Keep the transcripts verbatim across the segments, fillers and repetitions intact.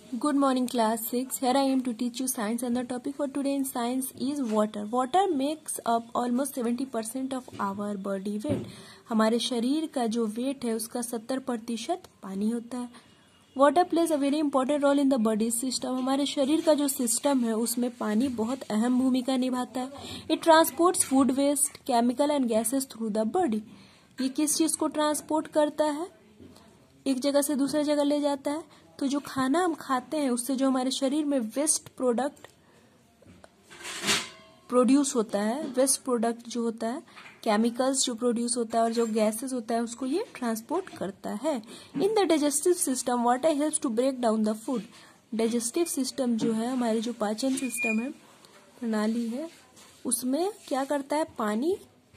Good morning, class six. Here I am to teach you science, and the topic for today in science is water. Water makes up almost seventy percent of our body weight. हमारे शरीर का जो wait है उसका सत्तर प्रतिशत पानी होता है. Water plays a very important role in the body system. हमारे शरीर का जो सिस्टम है उसमें पानी बहुत अहम भूमिका निभाता है. It transports food waste, chemical and gases through the body. ये किस चीज को ट्रांसपोर्ट करता है? एक जगह से दूसरी जगह ले जाता है. तो जो खाना हम खाते हैं उससे जो हमारे शरीर में वेस्ट प्रोडक्ट प्रोड्यूस होता है, वेस्ट प्रोडक्ट जो होता है, केमिकल्स जो प्रोड्यूस होता है और जो गैसेस होता है उसको ये ट्रांसपोर्ट करता है. In the digestive system water helps to break down the food. Digestive system जो है, हमारी जो पाचन सिस्टम है, प्रणाली है, उसमें क्या करता है? पानी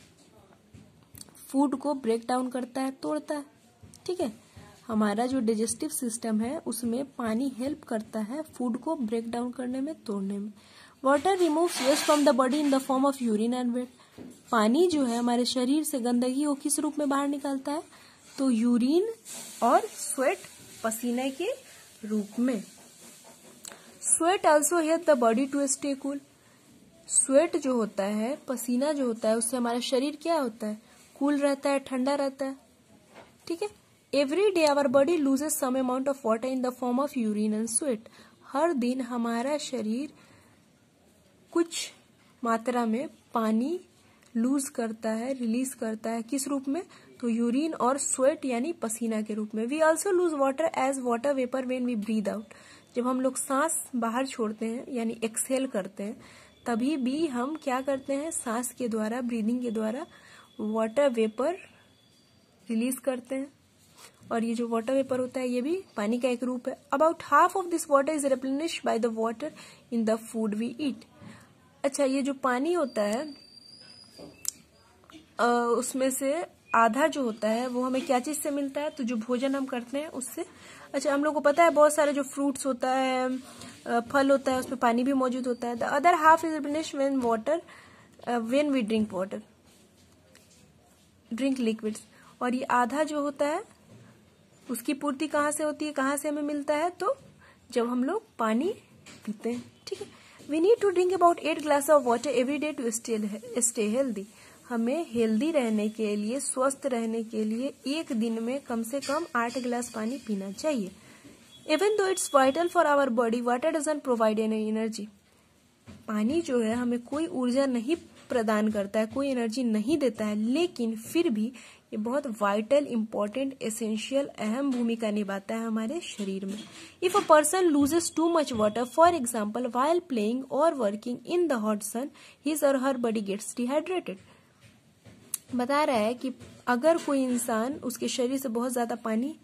फूड को ब्रेक डाउन करता है, तोड़ता है. ठीक है, हमारा जो डाइजेस्टिव सिस्टम है उसमें पानी हेल्प करता है फूड को ब्रेक डाउन करने में, तोड़ने में. Water removes waste from the body in the form of urine and sweat. पानी जो है हमारे शरीर से गंदगी को किस रूप में बाहर निकालता है? तो यूरिन और स्वेट, पसीने के रूप में. Sweat also help the body to stay cool. Sweat जो होता है, पसीना जो होता है, उससे हमारा शरीर क्या होता है? कूल रहता है, ठंडा रहता है. ठीक है. Every day our body loses some amount of water in the form of urine and sweat. हर दिन हमारा शरीर कुछ मात्रा में पानी लूज करता है, रिलीज करता है. किस रूप में? तो यूरिन और स्वेट यानी पसीना के रूप में. We also lose water as water vapour when we breathe out. जब हम लोग सांस बाहर छोड़ते हैं यानी एक्सहेल करते हैं, तभी भी हम क्या करते हैं? सांस के द्वारा, ब्रीदिंग के द्वारा वाटर वेपर रिलीज करते हैं. और ये जो वाटर वेपर होता है ये भी पानी का एक रूप है. About half of this water is replenished by the water in the food we eat. अच्छा, ये जो पानी होता है आ, उसमें से आधा जो होता है वो हमें क्या चीज से मिलता है? तो जो भोजन हम करते हैं उससे. अच्छा, हम लोग को पता है बहुत सारे जो फ्रूट्स होता है, फल होता है, उसमें पानी भी मौजूद होता है. The other half is replenished when water when we drink water, drink liquids. और ये आधा जो होता है उसकी पूर्ति कहाँ से होती है, कहाँ से हमें मिलता है? तो जब हम लोग पानी पीते हैं. ठीक है. We need to drink about eight glass of water every day to stay healthy. हमें हेल्दी रहने के लिए, स्वस्थ रहने के लिए एक दिन में कम से कम आठ गिलास पानी पीना चाहिए. Even though it's vital for our body, water doesn't provide any energy. पानी जो है हमें कोई ऊर्जा नहीं प्रदान करता है, कोई एनर्जी नहीं देता है, लेकिन फिर भी ये बहुत वाइटल, इंपॉर्टेंट, एसेंशियल, अहम भूमिका निभाता है हमारे शरीर में. If a person loses too much water, for example while playing और working in the hot sun, his और हर बॉडी गेट्स डिहाइड्रेटेड. बता रहा है कि अगर कोई इंसान, उसके शरीर से बहुत ज्यादा पानी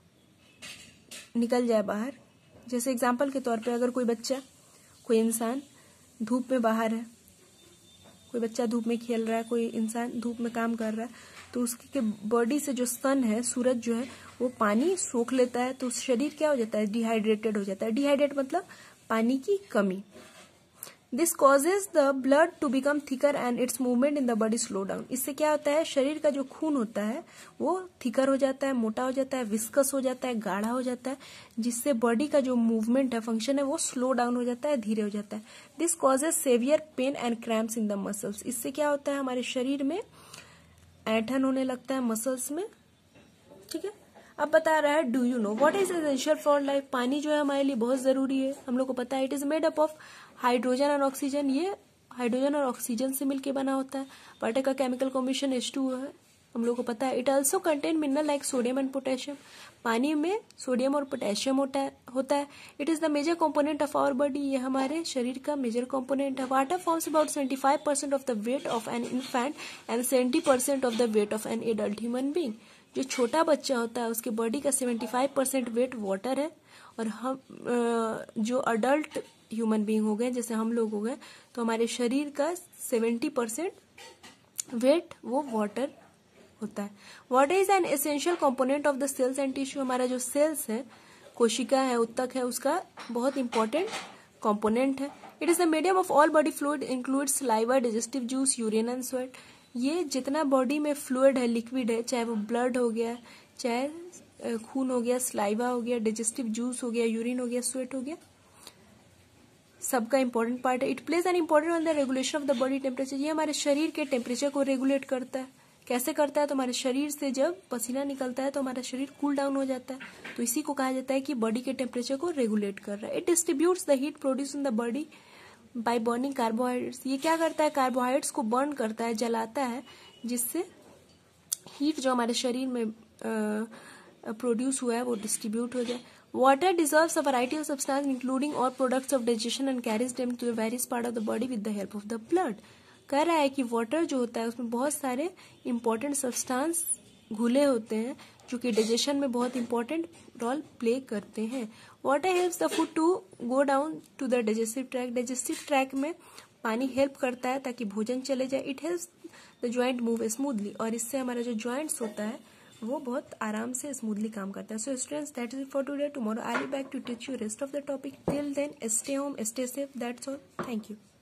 निकल जाए बाहर, जैसे एग्जाम्पल के तौर पे अगर कोई बच्चा, कोई इंसान धूप में बाहर है, कोई बच्चा धूप में खेल रहा है, कोई इंसान धूप में काम कर रहा है, तो उसके बॉडी से जो सन है, सूरज जो है, वो पानी सोख लेता है, तो शरीर क्या हो जाता है? डिहाइड्रेटेड हो जाता है. डिहाइड्रेट मतलब पानी की कमी. This causes the blood to become thicker and its movement in the body slow down. इससे क्या होता है? शरीर का जो खून होता है वो थिकर हो जाता है, मोटा हो जाता है, विस्कस हो जाता है, गाढ़ा हो जाता है, जिससे बॉडी का जो मूवमेंट है, फंक्शन है, वो स्लो डाउन हो जाता है, धीरे हो जाता है. This causes severe pain and cramps in the muscles. इससे क्या होता है? हमारे शरीर में ऐंठन होने लगता है मसल्स में. ठीक है. अब बता रहा है, do you know what is essential for life. पानी जो है हमारे लिए बहुत जरूरी है, हम लोग को पता है. It is made up of hydrogen और ऑक्सीजन. ये हाइड्रोजन और ऑक्सीजन से मिलकर बना होता है. वाटर का केमिकल कॉम्बिनेशन एच टू है, हम लोग को पता है. It also contain mineral like sodium and potassium. पानी में सोडियम और पोटेशियम होता है होता है it is the major component of our body. ये हमारे शरीर का मेजर कंपोनेंट है. Water forms about seventy five percent of the weight of an infant and seventy percent of the weight of an adult human being. जो छोटा बच्चा होता है उसके बॉडी का seventy five percent weight water है, और हम जो अडल्ट ह्यूमन बीइंग हो गए, जैसे हम लोग हो गए, तो हमारे शरीर का सेवेंटी परसेंट वेट वो वाटर होता है. Water is an essential component of the cells and tissue. हमारा जो सेल्स है, कोशिका है, उत्तक है, उसका बहुत इंपॉर्टेंट कंपोनेंट है. It is the medium of all body fluid, includes saliva, digestive juice, urine and sweat. ये जितना बॉडी में फ्लूइड है, लिक्विड है, चाहे वो ब्लड हो गया, चाहे खून हो गया, स्लाइवा हो गया, डाइजेस्टिव जूस हो गया, यूरिन हो गया, स्वेट हो गया, सबका इंपॉर्टेंट पार्ट है। It plays an important on the regulation of the body temperature. ये हमारे शरीर के टेम्परेचर को रेगुलेट करता है। कैसे करता है? तो हमारे शरीर से जब पसीना निकलता है तो हमारा शरीर कूल डाउन हो जाता है, तो इसी को कहा जाता है कि बॉडी के टेम्परेचर को रेगुलेट कर रहा है। It distributes the heat produce in the body by burning carbohydrates. ये क्या करता है? कार्बोहाइड्रेट्स को बर्न करता है, जलाता है, जिससे हीट जो हमारे शरीर में प्रोड्यूस हुआ है वो डिस्ट्रीब्यूट हो जाए। Water dissolves a variety of substance including our products of digestion and carries them to the various part of the body with the help of the blood. कह रहा है कि वाटर जो होता है उसमें बहुत सारे इंपॉर्टेंट सब्सटेंस घुले होते हैं जो कि डाइजेशन में बहुत इंपॉर्टेंट रोल प्ले करते हैं। Water helps the food to go down to the digestive track. Digestive track में पानी हेल्प करता है ताकि भोजन चले जाए। It helps the joint move smoothly, और इससे हमारा जो ज्वाइंट्स होता है वो बहुत आराम से स्मूथली काम करता है। So students, that is it for today. Tomorrow I will back to teach you rest of the topic. Till then stay home, stay safe, that's all. Thank you.